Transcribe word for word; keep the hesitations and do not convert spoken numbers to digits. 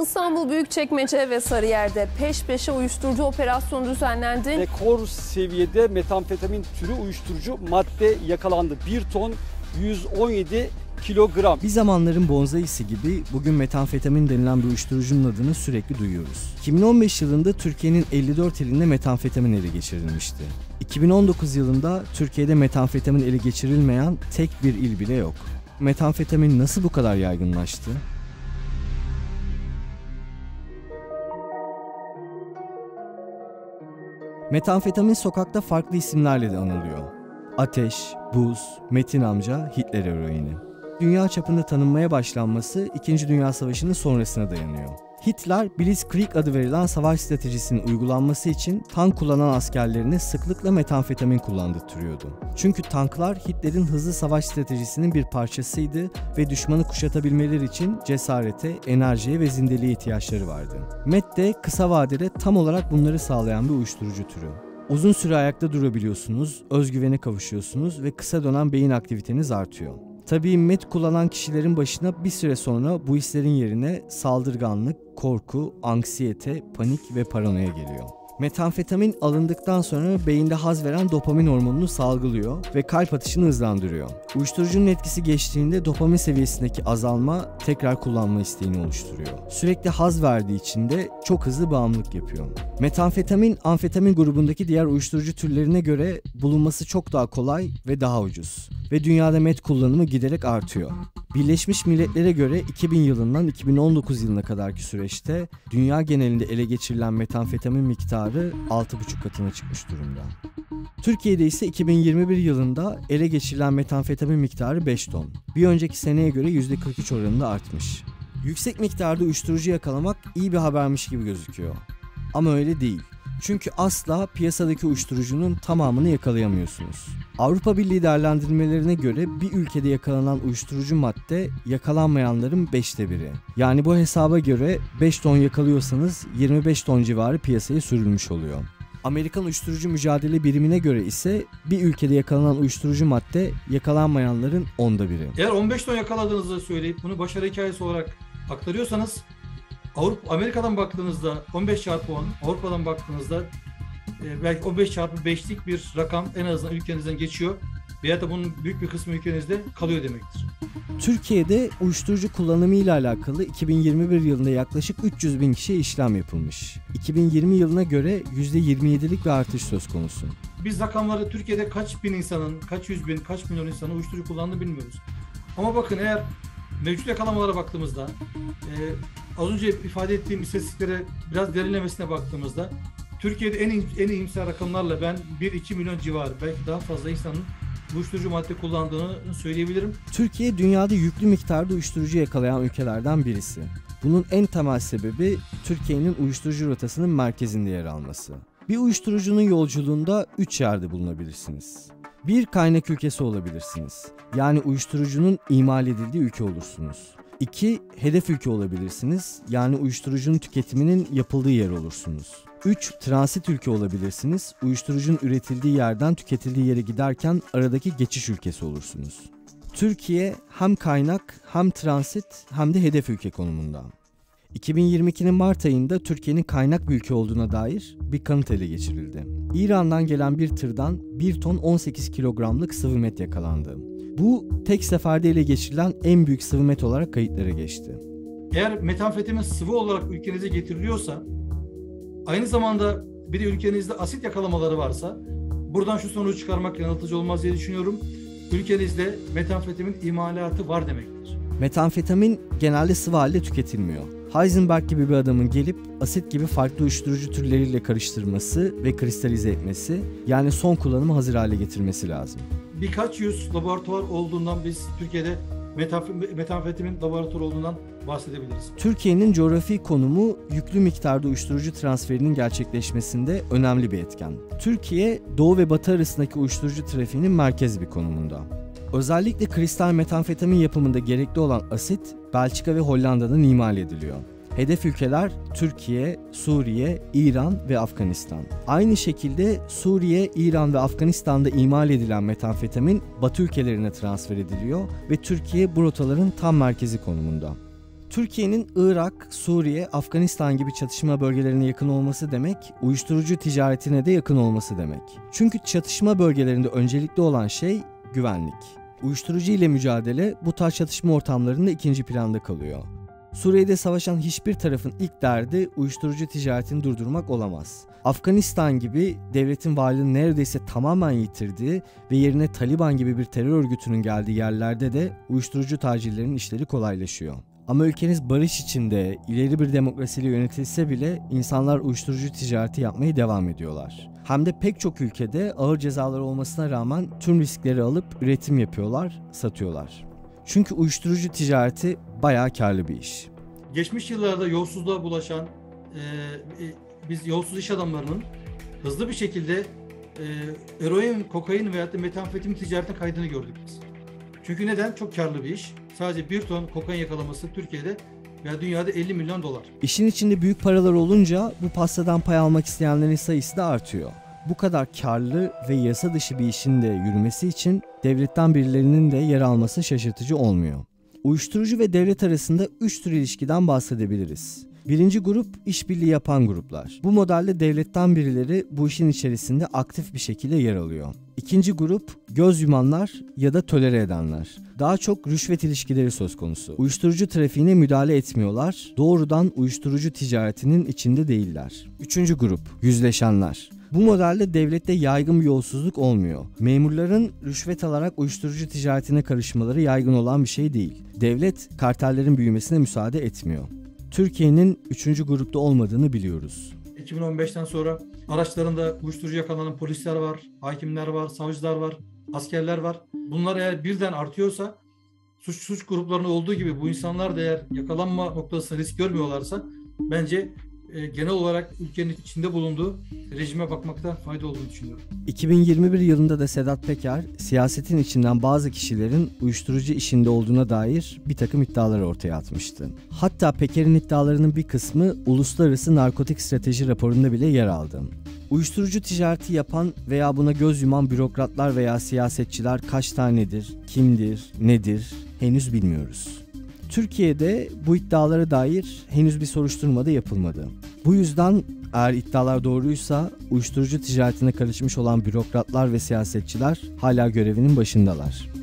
İstanbul Büyükçekmece ve Sarıyer'de peş peşe uyuşturucu operasyonu düzenlendi. Rekor seviyede metamfetamin türü uyuşturucu madde yakalandı. bir ton yüz on yedi kilogram. Bir zamanların bonzayisi gibi bugün metamfetamin denilen bir uyuşturucunun adını sürekli duyuyoruz. iki bin on beş yılında Türkiye'nin elli dört ilinde metamfetamin ele geçirilmişti. iki bin on dokuz yılında Türkiye'de metamfetamin ele geçirilmeyen tek bir il bile yok. Metamfetamin nasıl bu kadar yaygınlaştı? Metamfetamin sokakta farklı isimlerle de anılıyor. Ateş, Buz, Metin Amca, Hitler eroini. Dünya çapında tanınmaya başlanması İkinci Dünya Savaşı'nın sonrasına dayanıyor. Hitler, Blitzkrieg adı verilen savaş stratejisinin uygulanması için tank kullanan askerlerine sıklıkla metamfetamin kullandırtıyordu. Çünkü tanklar Hitler'in hızlı savaş stratejisinin bir parçasıydı ve düşmanı kuşatabilmeleri için cesarete, enerjiye ve zindeliğe ihtiyaçları vardı. Met de kısa vadede tam olarak bunları sağlayan bir uyuşturucu türü. Uzun süre ayakta durabiliyorsunuz, özgüvene kavuşuyorsunuz ve kısa dönem beyin aktiviteniz artıyor. Tabii met kullanan kişilerin başına bir süre sonra bu hislerin yerine saldırganlık, korku, anksiyete, panik ve paranoya geliyor. Metamfetamin alındıktan sonra beyinde haz veren dopamin hormonunu salgılıyor ve kalp atışını hızlandırıyor. Uyuşturucunun etkisi geçtiğinde dopamin seviyesindeki azalma tekrar kullanma isteğini oluşturuyor. Sürekli haz verdiği için de çok hızlı bağımlılık yapıyor. Metamfetamin, amfetamin grubundaki diğer uyuşturucu türlerine göre bulunması çok daha kolay ve daha ucuz. Ve dünyada met kullanımı giderek artıyor. Birleşmiş Milletler'e göre iki bin yılından iki bin on dokuz yılına kadarki süreçte dünya genelinde ele geçirilen metamfetamin miktarı altı buçuk katına çıkmış durumda. Türkiye'de ise iki bin yirmi bir yılında ele geçirilen metamfetamin miktarı beş ton. Bir önceki seneye göre yüzde kırk üç oranında artmış. Yüksek miktarda uyuşturucu yakalamak iyi bir habermiş gibi gözüküyor. Ama öyle değil. Çünkü asla piyasadaki uyuşturucunun tamamını yakalayamıyorsunuz. Avrupa Birliği değerlendirmelerine göre bir ülkede yakalanan uyuşturucu madde yakalanmayanların beşte biri. Yani bu hesaba göre beş ton yakalıyorsanız yirmi beş ton civarı piyasaya sürülmüş oluyor. Amerikan Uyuşturucu Mücadele Birimine göre ise bir ülkede yakalanan uyuşturucu madde yakalanmayanların onda biri. Eğer on beş ton yakaladığınızı söyleyip bunu başarı hikayesi olarak aktarıyorsanız, Avrupa, Amerika'dan baktığınızda on beş çarpı on, Avrupa'dan baktığınızda e, belki on beş çarpı beşlik bir rakam en azından ülkenizden geçiyor veya da bunun büyük bir kısmı ülkenizde kalıyor demektir. Türkiye'de uyuşturucu kullanımı ile alakalı iki bin yirmi bir yılında yaklaşık üç yüz bin kişiye işlem yapılmış. iki bin yirmi yılına göre yüzde yirmi yedilik bir artış söz konusu. Biz rakamları Türkiye'de kaç bin insanın, kaç yüz bin, kaç milyon insanın uyuşturucu kullandığını bilmiyoruz. Ama bakın, eğer mevcut yakalamalara baktığımızda, e, az önce ifade ettiğim istatistiklere biraz derinlemesine baktığımızda Türkiye'de en en iyimser rakamlarla ben bir iki milyon civarı, belki daha fazla insanın uyuşturucu madde kullandığını söyleyebilirim. Türkiye dünyada yüklü miktarda uyuşturucu yakalayan ülkelerden birisi. Bunun en temel sebebi Türkiye'nin uyuşturucu rotasının merkezinde yer alması. Bir uyuşturucunun yolculuğunda üç yerde bulunabilirsiniz. Bir, kaynak ülkesi olabilirsiniz. Yani uyuşturucunun imal edildiği ülke olursunuz. İki, hedef ülke olabilirsiniz. Yani uyuşturucunun tüketiminin yapıldığı yer olursunuz. Üç, transit ülke olabilirsiniz. Uyuşturucunun üretildiği yerden tüketildiği yere giderken aradaki geçiş ülkesi olursunuz. Türkiye hem kaynak, hem transit, hem de hedef ülke konumunda. iki bin yirmi ikinin Mart ayında Türkiye'nin kaynak bir ülke olduğuna dair bir kanıt ele geçirildi. İran'dan gelen bir tırdan bir ton on sekiz kilogramlık sıvı met yakalandı. Bu tek seferde ele geçirilen en büyük sıvı met olarak kayıtlara geçti. Eğer metamfetamin sıvı olarak ülkenize getiriliyorsa, aynı zamanda bir de ülkenizde asit yakalamaları varsa, buradan şu sonucu çıkarmak yanıltıcı olmaz diye düşünüyorum. Ülkenizde metamfetamin imalatı var demektir. Metamfetamin genelde sıvı halde tüketilmiyor. Heisenberg gibi bir adamın gelip asit gibi farklı uyuşturucu türleriyle karıştırması ve kristalize etmesi, yani son kullanımı hazır hale getirmesi lazım. Birkaç yüz laboratuvar olduğundan biz Türkiye'de metamfetamin laboratuvarı olduğundan bahsedebiliriz. Türkiye'nin coğrafi konumu yüklü miktarda uyuşturucu transferinin gerçekleşmesinde önemli bir etken. Türkiye, Doğu ve Batı arasındaki uyuşturucu trafiğinin merkez bir konumunda. Özellikle kristal metamfetamin yapımında gerekli olan asit, Belçika ve Hollanda'dan imal ediliyor. Hedef ülkeler Türkiye, Suriye, İran ve Afganistan. Aynı şekilde Suriye, İran ve Afganistan'da imal edilen metamfetamin Batı ülkelerine transfer ediliyor ve Türkiye bu rotaların tam merkezi konumunda. Türkiye'nin Irak, Suriye, Afganistan gibi çatışma bölgelerine yakın olması demek, uyuşturucu ticaretine de yakın olması demek. Çünkü çatışma bölgelerinde öncelikli olan şey güvenlik. Uyuşturucu ile mücadele bu tarz çatışma ortamlarında ikinci planda kalıyor. Suriye'de savaşan hiçbir tarafın ilk derdi uyuşturucu ticaretini durdurmak olamaz. Afganistan gibi devletin varlığını neredeyse tamamen yitirdiği ve yerine Taliban gibi bir terör örgütünün geldiği yerlerde de uyuşturucu tacirlerinin işleri kolaylaşıyor. Ama ülkeniz barış içinde, ileri bir demokrasiyle yönetilse bile insanlar uyuşturucu ticareti yapmaya devam ediyorlar. Hem de pek çok ülkede ağır cezalar olmasına rağmen tüm riskleri alıp üretim yapıyorlar, satıyorlar. Çünkü uyuşturucu ticareti bayağı karlı bir iş. Geçmiş yıllarda yolsuzluğa bulaşan e, e, biz yolsuz iş adamlarının hızlı bir şekilde e, eroin, kokain veya da metamfetamin ticaretine kaydını gördük biz. Çünkü neden? Çok karlı bir iş. Sadece bir ton kokain yakalaması Türkiye'de veya dünyada elli milyon dolar. İşin içinde büyük paralar olunca bu pastadan pay almak isteyenlerin sayısı da artıyor. Bu kadar karlı ve yasa dışı bir işin de yürümesi için devletten birilerinin de yer alması şaşırtıcı olmuyor. Uyuşturucu ve devlet arasında üç tür ilişkiden bahsedebiliriz. Birinci grup işbirliği yapan gruplar. Bu modelde devletten birileri bu işin içerisinde aktif bir şekilde yer alıyor. İkinci grup göz yumanlar ya da tolere edenler. Daha çok rüşvet ilişkileri söz konusu. Uyuşturucu trafiğine müdahale etmiyorlar. Doğrudan uyuşturucu ticaretinin içinde değiller. Üçüncü grup yüzleşenler. Bu modelde devlette yaygın bir yolsuzluk olmuyor. Memurların rüşvet alarak uyuşturucu ticaretine karışmaları yaygın olan bir şey değil. Devlet kartellerin büyümesine müsaade etmiyor. Türkiye'nin üçüncü grupta olmadığını biliyoruz. iki bin on beşten sonra araçlarında uyuşturucu yakalanan polisler var, hakimler var, savcılar var, askerler var. Bunlar eğer birden artıyorsa, suç suç gruplarında olduğu gibi bu insanlar da eğer yakalanma noktasında risk görmüyorlarsa bence e, genel olarak ülkenin içinde bulunduğu rejime bakmakta fayda olduğunu düşünüyorum. iki bin yirmi bir yılında da Sedat Peker, siyasetin içinden bazı kişilerin uyuşturucu işinde olduğuna dair bir takım iddialar ortaya atmıştı. Hatta Peker'in iddialarının bir kısmı Uluslararası Narkotik Strateji raporunda bile yer aldı. Uyuşturucu ticareti yapan veya buna göz yuman bürokratlar veya siyasetçiler kaç tanedir, kimdir, nedir henüz bilmiyoruz. Türkiye'de bu iddialara dair henüz bir soruşturma da yapılmadı. Bu yüzden eğer iddialar doğruysa uyuşturucu ticaretine karışmış olan bürokratlar ve siyasetçiler hala görevinin başındalar.